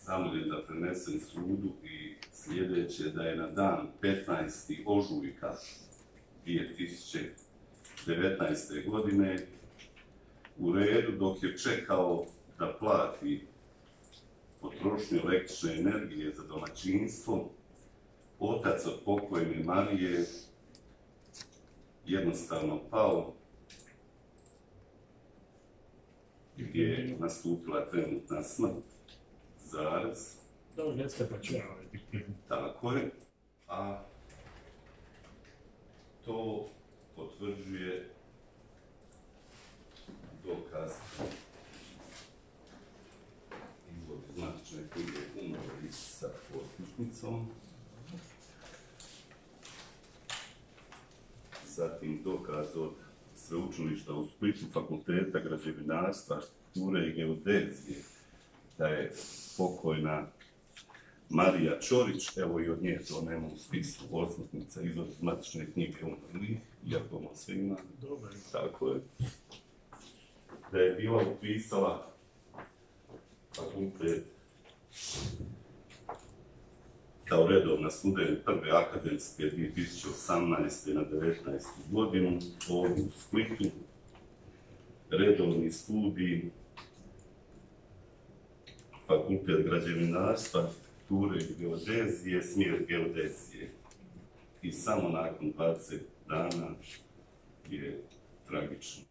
zamoljen da prenesem sudu i sljedeće da je na dan 15. ožujka 2019. godine u redu dok je čekao da plati potrošnju električne energije za domaćinstvo, otac od pokojne Marije jednostavno pao, gdje je nastupila trenutna smrt, zarez. Tako je, a to potvrđuje dokaz izvod iz matične knjige umrlih sa poslušnicom. Zatim dokaz od Sveučilišta u Splitu, Fakulteta građevinarstva, arhitekture i geodezije, da je pokojna Marija Ćorić, evo i od nje to nema u spisu, osmrtnica izvod iz matične knjige umrlih, iako mu sve ima. Tako je. Da je bila upisala fakultet kao redovna student prve akademske 2018. na 19. godinu ovdje u Splitu, redovni studij, fakultet građevinarstva, arhitekture i geodezije, smjer geodezije. I samo nakon 20 dana je tragično.